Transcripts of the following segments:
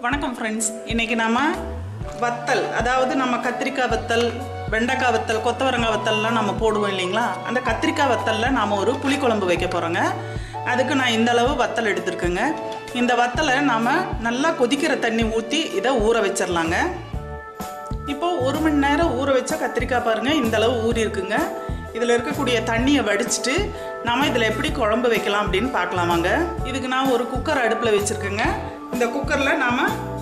வணக்கம் ஃப்ரெண்ட்ஸ். இன்றைக்கி நம்ம வத்தல், அதாவது நம்ம கத்திரிக்காய் வத்தல், வெண்டைக்காய் வத்தல், கொத்தவரங்காய் வத்தல்லாம் நம்ம போடுவோம் இல்லைங்களா, அந்த கத்திரிக்காய் வத்தலில் நாம் ஒரு புளிக்குழம்பு வைக்க போகிறோங்க. அதுக்கு நான் இந்த அளவு வத்தல் எடுத்துருக்கேங்க. இந்த வத்தலை நாம் நல்லா கொதிக்கிற தண்ணி ஊற்றி இதை ஊற வச்சிடலாங்க. இப்போது 1 மணி நேரம் ஊற வச்ச கத்திரிக்காய் பாருங்கள், இந்த அளவு ஊறி இருக்குங்க. இதில் இருக்கக்கூடிய தண்ணியை வடிச்சிட்டு நாம் இதில் எப்படி குழம்பு வைக்கலாம் அப்படின்னு பார்க்கலாமாங்க. இதுக்கு நான் ஒரு குக்கர் அடுப்பில் வச்சுருக்கேங்க. இந்த குக்கரில் நாம்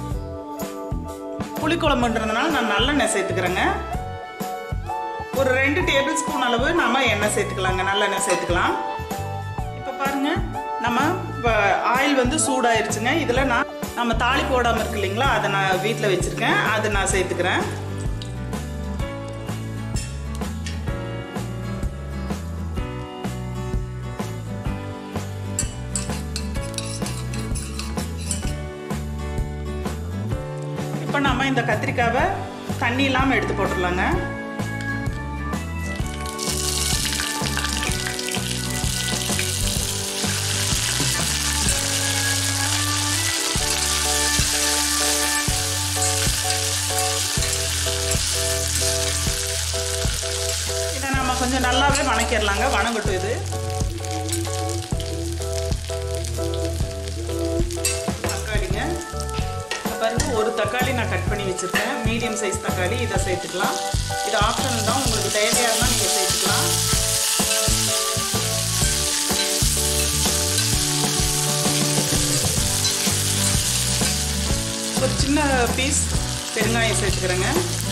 புளிக்குழம்புன்றதுனால நான் நல்லெண்ணெய் சேர்த்துக்கிறேங்க. ஒரு 2 டேபிள் ஸ்பூன் அளவு நாம் எண்ணெய் சேர்த்துக்கலாங்க, நல்லெண்ணெய் சேர்த்துக்கலாம். இப்போ பாருங்கள், நம்ம ஆயில் வந்து சூடாயிருச்சுங்க. இதில் நம்ம தாளி போடாமல் இருக்கு இல்லைங்களா, அதை நான் வீட்டில் வச்சுருக்கேன், அதை நான் சேர்த்துக்கிறேன். இப்போ நம்ம இந்த கத்திரிக்காவை தண்ணி இல்லாமல் எடுத்து போட்டுடலாங்க. இதை நம்ம கொஞ்சம் நல்லாவே வணக்கிடலாங்க. வணங்கட்டும். இது தக்காளிங்க, பாருங்க, ஒரு தக்காளி நான் கட் பண்ணி வச்சுருக்கேன், மீடியம் சைஸ் தக்காளி. இதை சேர்த்துக்கலாம். இது ஆப்ஷன் தான், உங்களுக்கு தேவையாக இருந்தால் நீங்கள் சேர்த்துக்கலாம். ஒரு சின்ன பீஸ் பெருங்காயம் சேர்த்துக்கிறேங்க.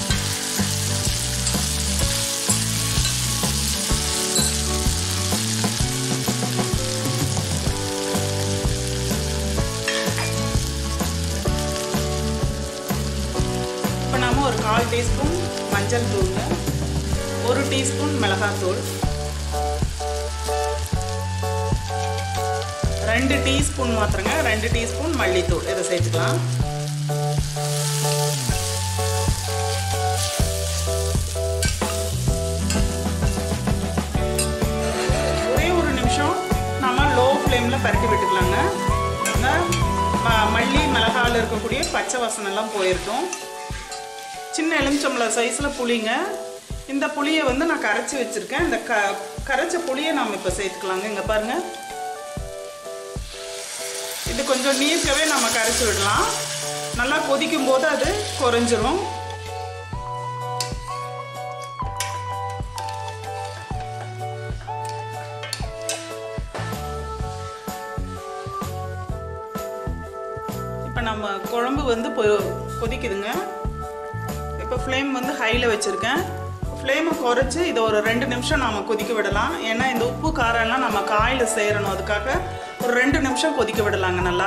ஒரு 1/4 டீஸ்பூன் மஞ்சள் தூள், 1 டீஸ்பூன் மிளகாத்தூள், 2 டீஸ்பூன் மாத்திரங்க, 2 டீஸ்பூன் மல்லித்தூள். இதை சேர்த்துக்கலாம். ஒரே ஒரு நிமிஷம் நம்ம லோ ஃப்ளேமில் பரட்டி விட்டுக்கலாங்க. இந்த மல்லி மிளகாயில் இருக்கக்கூடிய பச்சை வாசனை எல்லாம் போயிருக்கும். சின்ன எலுமிச்சம்பழம் சைஸில் புளிங்க. இந்த புளியை வந்து நான் கரைச்சி வச்சுருக்கேன். இந்த கரைச்ச புளியை நாம் இப்போ சேர்த்துக்கலாங்க. இங்கே பாருங்கள், இது கொஞ்சம் நீர்க்கவே நம்ம கரைச்சி விடலாம். நல்லா கொதிக்கும் போது அது குறைஞ்சிரும். இப்போ நம்ம குழம்பு வந்து கொதிக்குதுங்க. இப்போ ஃப்ளேம் வந்து ஹையில் வச்சுருக்கேன். ஃப்ளேமை குறைச்சி இதை ஒரு 2 நிமிஷம் நாம் கொதிக்க விடலாம். ஏன்னா இந்த உப்பு காரம்லாம் நம்ம காயில் சேரணும், அதுக்காக ஒரு 2 நிமிஷம் கொதிக்க விடலாங்க நல்லா.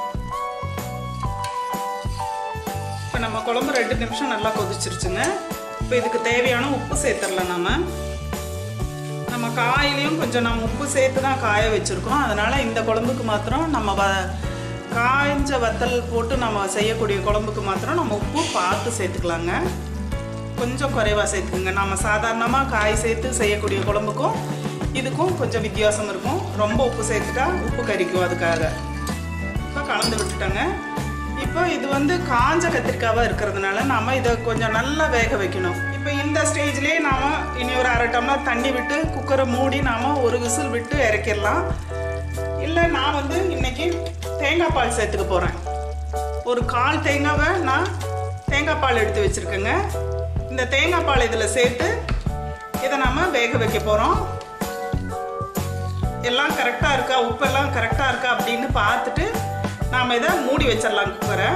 இப்போ நம்ம குழம்பு 2 நிமிஷம் நல்லா கொதிச்சிருச்சுங்க. இப்போ இதுக்கு தேவையான உப்பு சேர்த்துடலாம். நம்ம காயிலையும் கொஞ்சம் நம்ம உப்பு சேர்த்து தான் காய வச்சுருக்கோம். அதனால் இந்த குழம்புக்கு மாத்திரம் நம்ம காய்ஞ்ச வத்தல் போட்டு நம்ம செய்யக்கூடிய குழம்புக்கு மாத்திரம் நம்ம உப்பு பார்த்து சேர்த்துக்கலாங்க. கொஞ்சம் குறைவாக சேர்த்துக்குங்க. நம்ம சாதாரணமாக காய் சேர்த்து செய்யக்கூடிய குழம்புக்கும் இதுக்கும் கொஞ்சம் வித்தியாசம் இருக்கும். ரொம்ப உப்பு சேர்த்துட்டா உப்பு கறிக்கும், அதுக்காக. இப்போ கலந்து விட்டுட்டோங்க. இப்போ இது வந்து காஞ்ச கத்திரிக்காவாக இருக்கிறதுனால நம்ம இதை கொஞ்சம் நல்லா வேக வைக்கணும். இப்போ இந்த ஸ்டேஜ்லேயே நாம் இனி ஒரு 1/2 டம்ளர் தண்ணி விட்டு குக்கரை மூடி நாம் ஒரு விசில் விட்டு இறக்கிடலாம். இல்லை, நான் வந்து இன்றைக்கி தேங்காய் பால் சேர்த்துக்க போகிறேன். ஒரு 1/4 தேங்காவை நான் தேங்காய் பால் எடுத்து வச்சுருக்கேங்க. இந்த தேங்காய் பால் இதில் சேர்த்து இதை நம்ம வேக வைக்க போகிறோம். எல்லாம் கரெக்டாக இருக்கா, உப்பெல்லாம் கரெக்டாக இருக்கா அப்படின்னு பார்த்துட்டு நாம் இதை மூடி வச்சிடலாம் குக்கரை.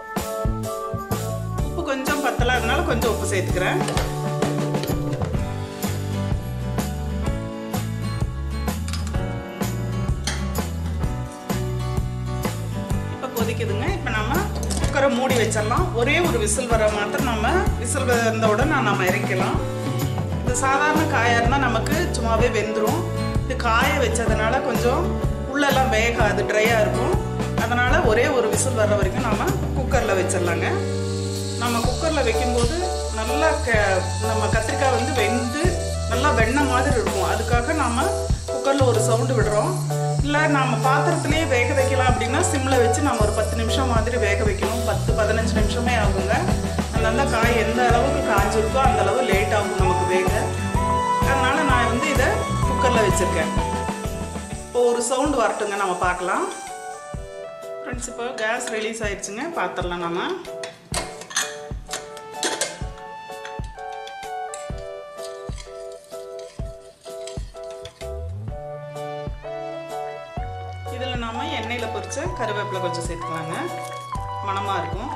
உப்பு கொஞ்சம் பத்தலை, அதனால கொஞ்சம் உப்பு சேர்த்துக்கிறேன். கொதிக்குதுங்க. இப்போ நம்ம குக்கரை மூடி வச்சிடலாம். ஒரே ஒரு விசில் வர மாத்திரம் நம்ம விசில் வந்தவுடன் நம்ம இறக்கலாம். இது சாதாரண காயாக இருந்தால் நமக்கு சும்மாவே வெந்துடும். இது காய வச்சதுனால கொஞ்சம் உள்ளெல்லாம் வேகாது, ட்ரையாக இருக்கும். அதனால் ஒரே ஒரு விசில் வர்ற வரைக்கும் நம்ம குக்கரில் வச்சிடலாங்க. நம்ம குக்கரில் வைக்கும்போது நல்லா நம்ம கத்திரிக்காய் வந்து வெந்து நல்லா வெண்ணெய் மாதிரி இருக்கும். அதுக்காக நம்ம குக்கரில் ஒரு சவுண்டு விடுறோம். இல்லை நம்ம பாத்திரத்துலேயே வேக வைக்கலாம் அப்படின்னா சிம்மில் வச்சு நம்ம ஒரு 10 நிமிஷம் மாதிரி வேக வைக்கணும். 10-15 நிமிஷமே ஆகுங்க. அதனால காய் எந்த அளவுக்கு காஞ்சிருக்கோ அந்த அளவு லேட் ஆகும் நமக்கு வேக. அதனால் நான் வந்து இதை குக்கரில் வச்சுருக்கேன். இப்போ ஒரு சவுண்டு வரட்டுங்க, நம்ம பார்க்கலாம். ஃப்ரெண்ட்ஸ் இப்போ கேஸ் ரிலீஸ் ஆயிடுச்சுங்க, பார்த்துடலாம் நம்ம. இதில் நாம் எண்ணெயில் பொரிச்ச கருவேப்பிலை கொஞ்சம் சேர்த்துக்கலாங்க, மணமாக இருக்கும்.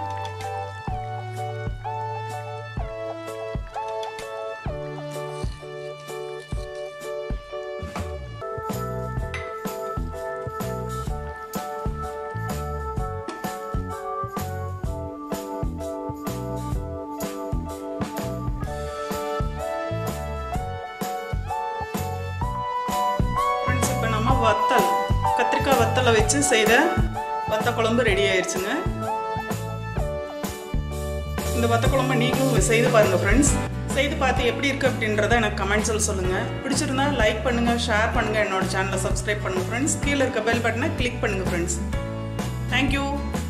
ஃப்ரெண்ட்ஸ் இப்போ நம்ம வத்தல், கத்திரிக்காய் வத்தலை வச்சு செய்த வத்த குழம்பு ரெடி ஆயிடுச்சுங்க. இந்த வத்த குழம்பு நீங்களும் செய்து பாருங்கள் ஃப்ரெண்ட்ஸ். செய்து பார்த்து எப்படி இருக்குது அப்படின்றத எனக்கு கமெண்ட்ஸில் சொல்லுங்கள். பிடிச்சிருந்தா லைக் பண்ணுங்கள், ஷேர் பண்ணுங்கள், என்னோட சேனலை சப்ஸ்கிரைப் பண்ணுங்கள் ஃப்ரெண்ட்ஸ். கீழே இருக்க பெல் பட்டனை கிளிக் பண்ணுங்கள் ஃப்ரெண்ட்ஸ். தேங்க்யூ.